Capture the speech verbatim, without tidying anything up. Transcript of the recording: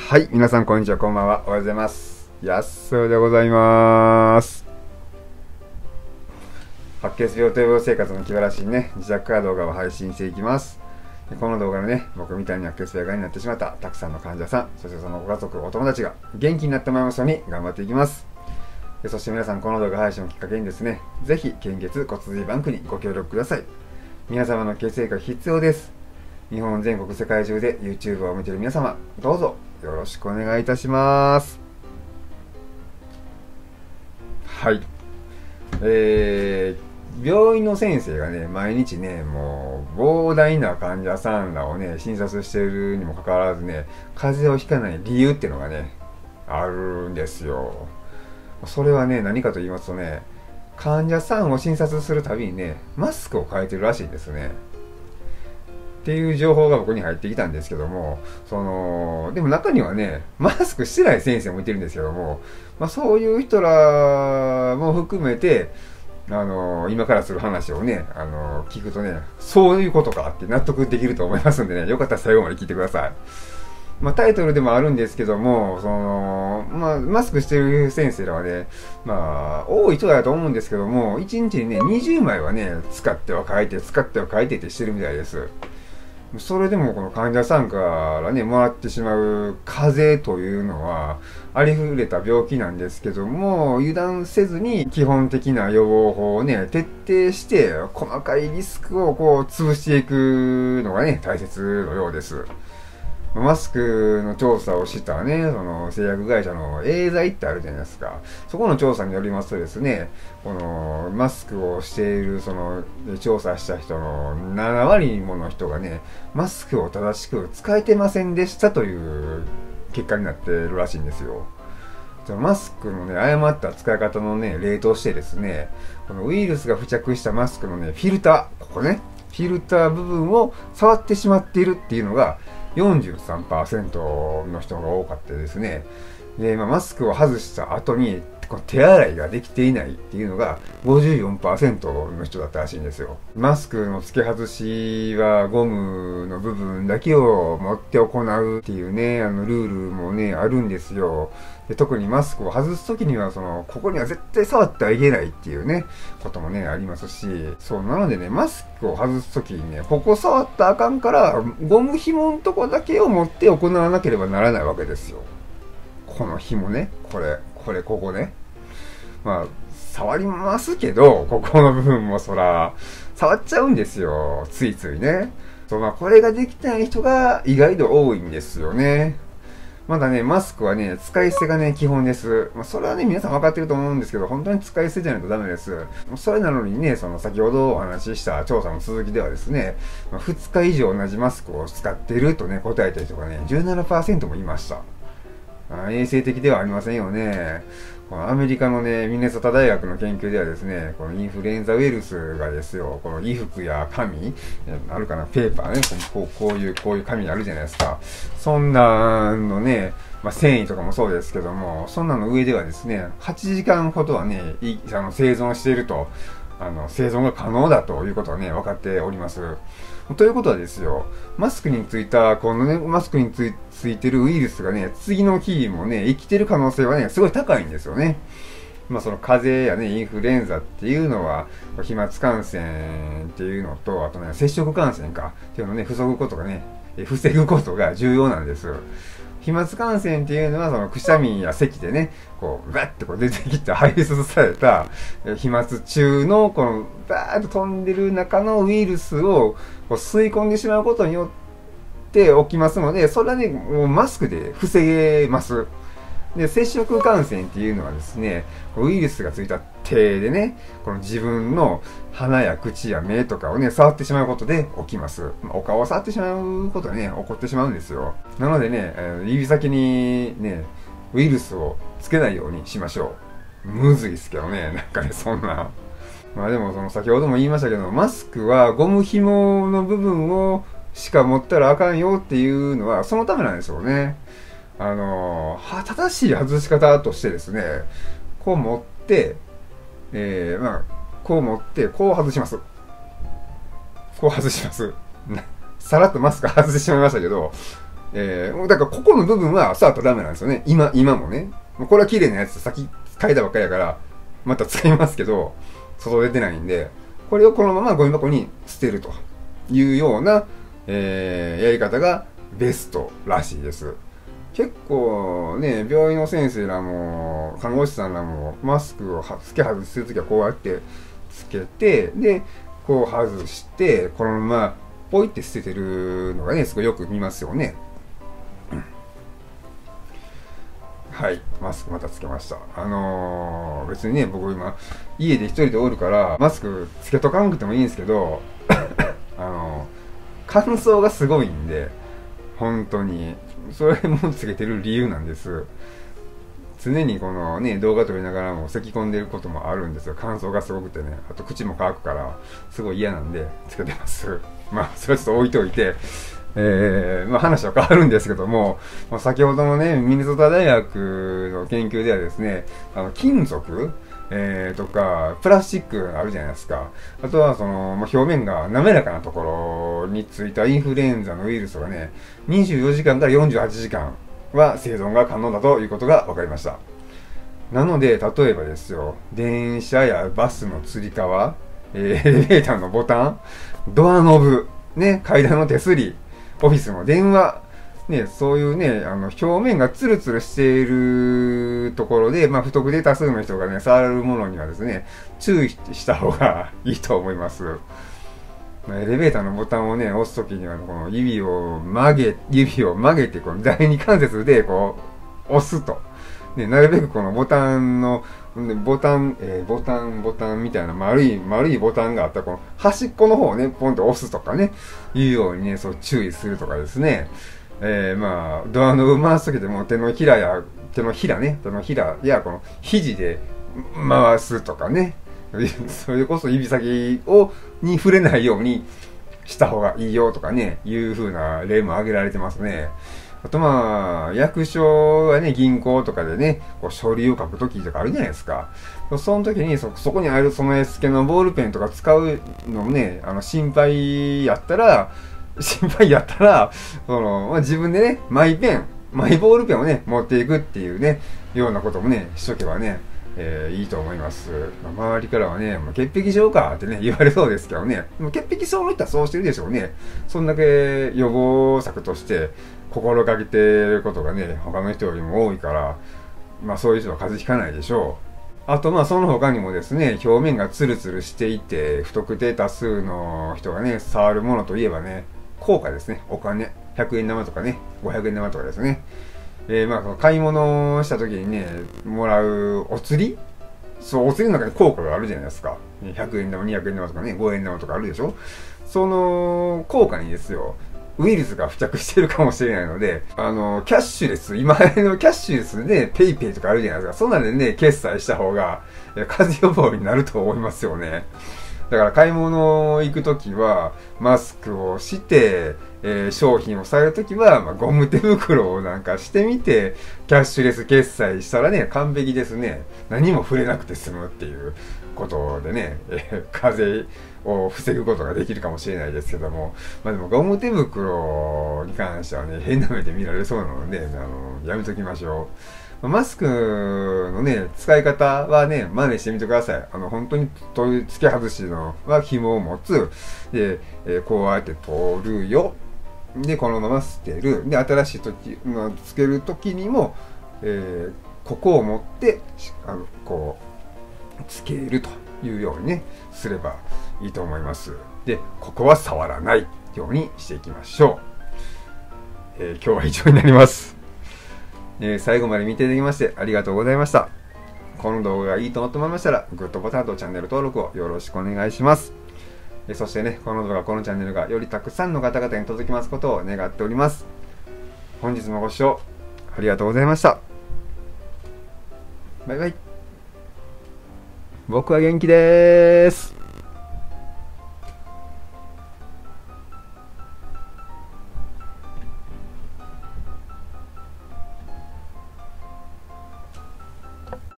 はい、皆さんこんにちは、こんばんは。おはようございます。やっそうでございます。白血病と予防生活の気晴らしにね、自宅から動画を配信していきます。この動画でね、僕みたいに白血病がになってしまったたくさんの患者さん、そしてそのご家族、お友達が元気になってもらいますように頑張っていきます。そして皆さん、この動画配信をきっかけにですね、ぜひ献血骨髄バンクにご協力ください。皆様の血液が必要です。日本全国世界中で YouTube を見ている皆様、どうぞよろしくお願いいたします。はい。えー、病院の先生がね、毎日ね、もう膨大な患者さんらをね、診察しているにもかかわらずね、風邪をひかない理由っていうのがね、あるんですよ。それはね、何かと言いますとね、患者さんを診察するたびにね、マスクを変えてるらしいんですね。っていう情報が僕に入ってきたんですけども、その、でも中にはね、マスクしてない先生もいてるんですけども、まあそういう人らも含めて、あの、今からする話をね、あの、聞くとね、そういうことかって納得できると思いますんでね、よかったら最後まで聞いてください。まあタイトルでもあるんですけども、その、まあマスクしてる先生らはね、まあ多い人だと思うんですけども、いちにちにね、にじゅうまいはね、使っては書いて、使っては書いてってしてるみたいです。それでもこの患者さんからね、もらってしまう風邪というのは、ありふれた病気なんですけども、油断せずに基本的な予防法をね、徹底して、細かいリスクをこう、潰していくのがね、大切のようです。マスクの調査をしたね、その製薬会社のエーザイってあるじゃないですか。そこの調査によりますとですね、このマスクをしているその調査した人のななわりもの人がね、マスクを正しく使えてませんでしたという結果になってるらしいんですよ。マスクのね、誤った使い方のね、例としてですね、このウイルスが付着したマスクのね、フィルター、ここね、フィルター部分を触ってしまっているっていうのが、よんじゅうさんパーセント の人が多かったですね。で、まあ、マスクを外した後に手洗いができていないっていうのが ごじゅうよんパーセント の人だったらしいんですよ。マスクの付け外しはゴムの部分だけを持って行うっていうね、あのルールもね、あるんですよ。で、特にマスクを外すときには、その、ここには絶対触ってはいけないっていうね、こともね、ありますし、そう、なのでね、マスクを外すときにね、ここ触ったらあかんから、ゴム紐のとこだけを持って行わなければならないわけですよ。この紐ね、これ、これ、ここね。まあ、触りますけど、ここの部分もそら、触っちゃうんですよ。ついついね。そう、まあ、これができない人が意外と多いんですよね。まだね、マスクはね、使い捨てがね、基本です。まあ、それはね、皆さん分かってると思うんですけど、本当に使い捨てじゃないとダメです。それなのにね、その先ほどお話しした調査の続きではですね、まあ、ふつか以上同じマスクを使っているとね、答えた人がね、じゅうななパーセント もいました。衛生的ではありませんよね。このアメリカのね、ミネソタ大学の研究ではですね、このインフルエンザウイルスがですよ、この衣服や紙、あるかな、ペーパーね、こう、こういう、こういう紙あるじゃないですか。そんなのね、まあ、繊維とかもそうですけども、そんなの上ではですね、はちじかんほどはね、いあの生存していると、あの、生存が可能だということはね、分かっております。ということはですよ、マスクについた、このね、マスクについついてるウイルスがね、次の日もね、生きてる可能性はね、すごい高いんですよね。まあその風邪やね、インフルエンザっていうのは、飛沫感染っていうのと、あとね、接触感染かっていうのをね、防ぐことがね、防ぐことが重要なんです。飛沫感染っていうのは、そのくしゃみや咳でね、こう、バッてこう出てきた、排出された飛沫中の、この、バーッと飛んでる中のウイルスをこう吸い込んでしまうことによって起きますので、それはね、もうマスクで防げます。で、接触感染っていうのはですね、ウイルスがついた手でね、この自分の鼻や口や目とかをね、触ってしまうことで起きます。まあ、お顔を触ってしまうことでね、起こってしまうんですよ。なのでね、指先にね、ウイルスをつけないようにしましょう。むずいっすけどね、なんかね、そんな。まあでも、その先ほども言いましたけど、マスクはゴム紐の部分をしか持ったらあかんよっていうのは、そのためなんですよね。あのー、正しい外し方としてですね、こう持って、えー、まあ、こう持って、こう外します。こう外します。さらっとマスク外してしまいましたけど、 えー、だからここの部分は触ったらダメなんですよね。今、今もね。これは綺麗なやつ、先変えたばっかりやから、また使いますけど、外出てないんで、これをこのままゴミ箱に捨てるというような、えー、やり方がベストらしいです。結構ね、病院の先生らも、看護師さんらも、マスクをつけ外しするときはこうやってつけて、で、こう外して、このままポイって捨ててるのがね、すごいよく見ますよね。はい、マスクまたつけました。あのー、別にね、僕今、家で一人でおるから、マスクつけとかんくてもいいんですけど、あのー、乾燥がすごいんで、本当に、それもつけてる理由なんです。常にこのね、動画撮りながらも咳き込んでることもあるんですよ。乾燥がすごくてね。あと口も乾くから、すごい嫌なんで、つけてます。まあ、それはちょっと置いといて、えー、まあ話は変わるんですけども、まあ、先ほどのね、ミネソタ大学の研究ではですね、あの、金属えー、とか、プラスチックあるじゃないですか。あとは、その、まあ、表面が滑らかなところについたインフルエンザのウイルスがね、にじゅうよじかんからよんじゅうはちじかんは生存が可能だということが分かりました。なので、例えばですよ、電車やバスのつり革、えー、エレベーターのボタン、ドアノブ、ね、階段の手すり、オフィスの電話、ね、そういうね、あの、表面がツルツルしているところで、まあ、不特定多数の人がね、触るものにはですね、注意した方がいいと思います。まあ、エレベーターのボタンをね、押すときには、この指を曲げ、指を曲げて、この第二関節で、こう、押すと。ね、なるべくこのボタンの、ボタン、えー、ボタン、ボタンみたいな丸い、丸いボタンがあったら、この端っこの方をね、ポンと押すとかね、いうようにね、そう注意するとかですね。えー、まあ、ドアノブ回すときでも手のひらや、手のひらね、手のひらや、この肘で回すとかね。それこそ指先を、に触れないようにした方がいいよとかね、いう風な例も挙げられてますね。あとまあ、役所はね、銀行とかでね、こう書類を書くときとかあるじゃないですか。その時にそ、そこにある備え付けのボールペンとか使うのもね、あの、心配やったら、心配やったら、その、まあ、自分でね、マイペン、マイボールペンをね、持っていくっていうね、ようなこともね、しとけばね、えー、いいと思います。まあ、周りからはね、もう潔癖症かってね、言われそうですけどね、でも潔癖症の人はそうしてるでしょうね。そんだけ予防策として心がけてることがね、他の人よりも多いから、まあそういう人は風邪ひかないでしょう。あとまあその他にもですね、表面がツルツルしていて、不特定多数の人がね、触るものといえばね、硬貨ですね、お金。ひゃくえん玉とかね、ごひゃくえん玉とかですね。えー、まあ、買い物をした時にね、もらうお釣りそう、お釣りの中に硬貨があるじゃないですか。ひゃくえん玉、にひゃくえん玉とかね、ごえん玉とかあるでしょ。その硬貨にですよ、ウイルスが付着してるかもしれないので、あの、キャッシュレス、今のキャッシュレスで、ね、ペイペイとかあるじゃないですか。そんなんでね、決済した方が、風邪予防になると思いますよね。だから買い物行くときは、マスクをして、えー、商品をされるときは、まあ、ゴム手袋をなんかしてみて、キャッシュレス決済したらね、完璧ですね。何も触れなくて済むっていうことでね、えー、風邪を防ぐことができるかもしれないですけども、まあでもゴム手袋に関してはね、変な目で見られそうなので、あの、やめときましょう。マスクのね、使い方はね、真似してみてください。あの、本当に取り付け外しのは紐を持つ。で、えー、こうやって取るよ。で、このまま捨てる。で、新しい時、まあ、つける時にも、えー、ここを持って、あの、こう、つけるというようにね、すればいいと思います。で、ここは触らないようにしていきましょう。えー、今日は以上になります。えー、最後まで見ていただきましてありがとうございました。この動画がいいと思いましたら、グッドボタンとチャンネル登録をよろしくお願いします。えー、そしてね、この動画、このチャンネルがよりたくさんの方々に届きますことを願っております。本日もご視聴ありがとうございました。バイバイ。僕は元気でーす。